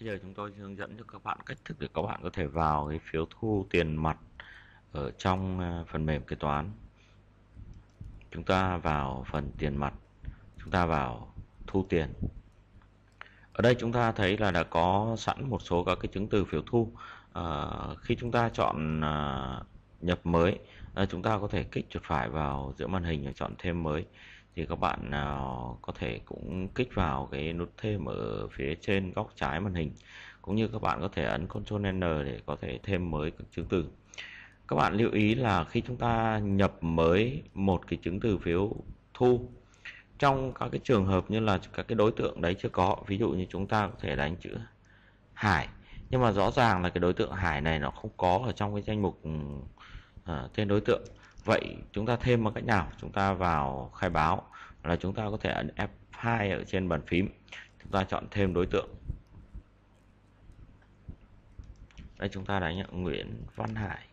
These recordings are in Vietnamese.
Bây giờ chúng tôi hướng dẫn cho các bạn cách thức để các bạn có thể vào cái phiếu thu tiền mặt ở trong phần mềm kế toán. Chúng ta vào phần tiền mặt, chúng ta vào thu tiền. Ở đây chúng ta thấy là đã có sẵn một số các cái chứng từ phiếu thu. Khi chúng ta chọn nhập mới, chúng ta có thể kích chuột phải vào giữa màn hình và chọn thêm mới. Thì các bạn nào có thể cũng kích vào cái nút thêm ở phía trên góc trái màn hình, cũng như các bạn có thể ấn Ctrl N để có thể thêm mới các chứng từ. Các bạn lưu ý là khi chúng ta nhập mới một cái chứng từ phiếu thu, trong các cái trường hợp như là các cái đối tượng đấy chưa có, ví dụ như chúng ta có thể đánh chữ Hải, nhưng mà rõ ràng là cái đối tượng Hải này nó không có ở trong cái danh mục tên đối tượng. Vậy chúng ta thêm bằng cách nào? Chúng ta vào khai báo, là chúng ta có thể ấn F2 ở trên bàn phím, chúng ta chọn thêm đối tượng. Đây chúng ta đánh Nguyễn Văn Hải,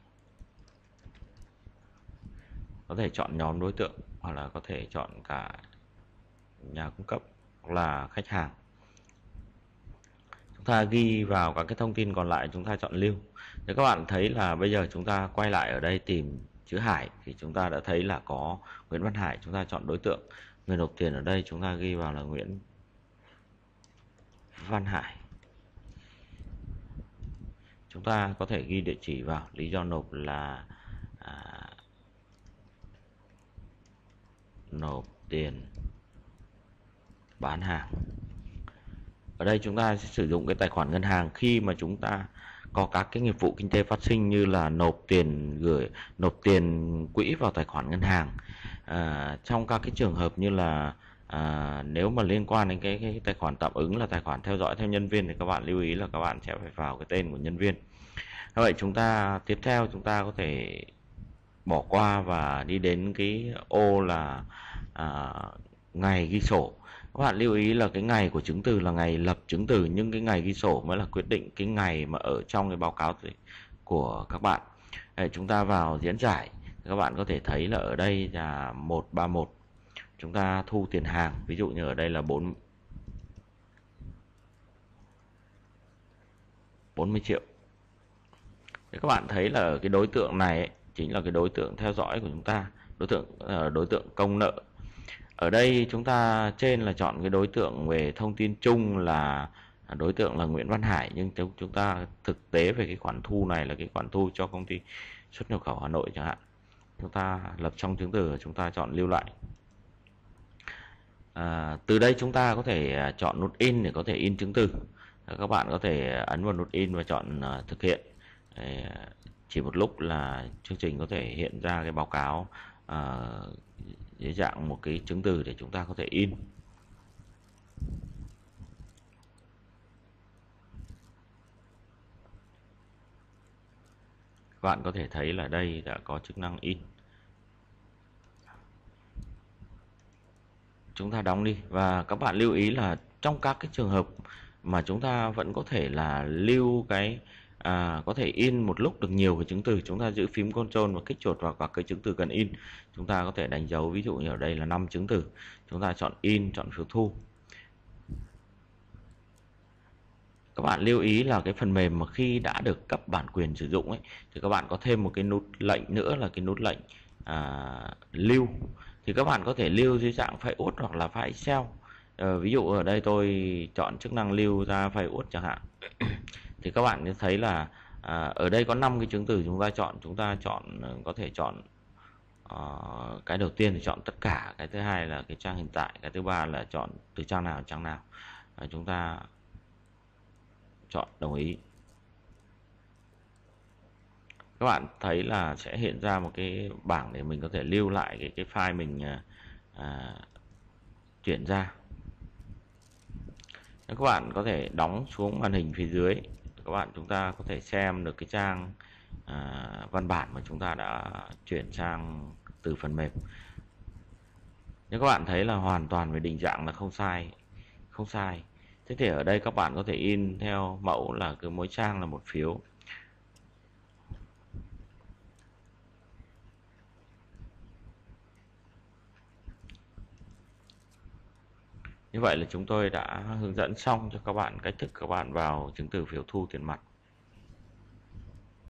có thể chọn nhóm đối tượng hoặc là có thể chọn cả nhà cung cấp hoặc là khách hàng. Chúng ta ghi vào các cái thông tin còn lại, chúng ta chọn lưu. Thì các bạn thấy là bây giờ chúng ta quay lại ở đây tìm chữ Hải thì chúng ta đã thấy là có Nguyễn Văn Hải. Chúng ta chọn đối tượng, người nộp tiền ở đây chúng ta ghi vào là Nguyễn Văn Hải. Chúng ta có thể ghi địa chỉ vào, lý do nộp là nộp tiền bán hàng. Ở đây chúng ta sẽ sử dụng cái tài khoản ngân hàng khi mà chúng ta có các cái nghiệp vụ kinh tế phát sinh, như là nộp tiền nộp tiền quỹ vào tài khoản ngân hàng. Trong các cái trường hợp như là nếu mà liên quan đến cái tài khoản tạm ứng là tài khoản theo dõi theo nhân viên, thì các bạn lưu ý là các bạn sẽ phải vào cái tên của nhân viên. Vậy chúng ta tiếp theo chúng ta có thể bỏ qua và đi đến cái ô là ngày ghi sổ. Các bạn lưu ý là cái ngày của chứng từ là ngày lập chứng từ, nhưng cái ngày ghi sổ mới là quyết định cái ngày mà ở trong cái báo cáo của các bạn. Chúng ta vào diễn giải, các bạn có thể thấy là ở đây là 131, chúng ta thu tiền hàng, ví dụ như ở đây là 40 triệu. Các bạn thấy là ở cái đối tượng này ấy, chính là cái đối tượng theo dõi của chúng ta, đối tượng công nợ. Ở đây chúng ta trên là chọn cái đối tượng về thông tin chung là đối tượng là Nguyễn Văn Hải, nhưng chúng ta thực tế về cái khoản thu này là cái khoản thu cho công ty xuất nhập khẩu Hà Nội chẳng hạn. Chúng ta lập trong chứng từ, chúng ta chọn lưu lại. Từ đây chúng ta có thể chọn nút in để có thể in chứng từ. Các bạn có thể ấn vào nút in và chọn thực hiện. Chỉ một lúc là chương trình có thể hiện ra cái báo cáo dưới dạng một cái chứng từ để chúng ta có thể in. Các bạn có thể thấy là đây đã có chức năng in. Chúng ta đóng đi, và các bạn lưu ý là trong các cái trường hợp mà chúng ta vẫn có thể là lưu cái có thể in một lúc được nhiều cái chứng từ, chúng ta giữ phím Ctrl và kích chuột vào các cái chứng từ cần in. Chúng ta có thể đánh dấu, ví dụ như ở đây là 5 chứng từ, chúng ta chọn in, chọn phiếu thu. Các bạn lưu ý là cái phần mềm mà khi đã được cấp bản quyền sử dụng ấy, thì các bạn có thêm một cái nút lệnh nữa là cái nút lệnh lưu. Thì các bạn có thể lưu dưới dạng file Word hoặc là file Excel. Ví dụ ở đây tôi chọn chức năng lưu ra file Word chẳng hạn. Thì các bạn thấy là ở đây có 5 cái chứng từ chúng ta chọn có thể chọn cái đầu tiên thì chọn tất cả, cái thứ hai là cái trang hiện tại, cái thứ ba là chọn từ trang nào trang nào. Chúng ta chọn đồng ý. Các bạn thấy là sẽ hiện ra một cái bảng để mình có thể lưu lại cái file mình chuyển ra. Các bạn có thể đóng xuống màn hình phía dưới, chúng ta có thể xem được cái trang văn bản mà chúng ta đã chuyển sang từ phần mềm. Nhưng các bạn thấy là hoàn toàn về định dạng là không sai. Thế thì ở đây các bạn có thể in theo mẫu là cứ mỗi trang là một phiếu. Như vậy là chúng tôi đã hướng dẫn xong cho các bạn cách thức các bạn vào chứng từ phiếu thu tiền mặt.